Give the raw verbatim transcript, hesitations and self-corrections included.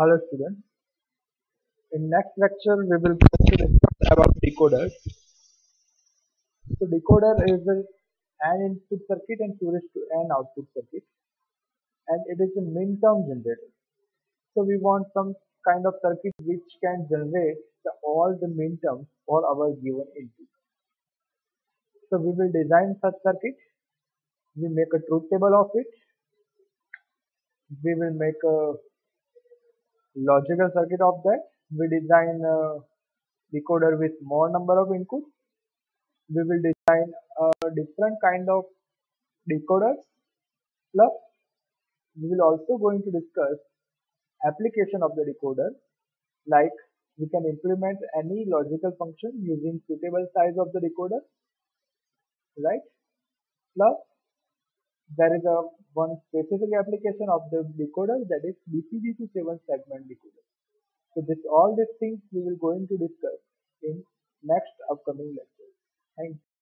Hello students, in next lecture we will go to discuss about decoders. So decoder is a, an input circuit and two raised to n output circuit, and it is a min term generator. So we want some kind of circuit which can generate the, all the min terms for our given input. So we will design such circuit, we make a truth table of it, we will make a logical circuit of that, we design a decoder with more number of inputs, we will design a different kind of decoders, plus we will also going to discuss application of the decoder, like we can implement any logical function using suitable size of the decoder, right? Plus there is a one specific application of the decoder, that is D C D to seven segment decoder. So this all these things we will going to discuss in next upcoming lecture. Thank you.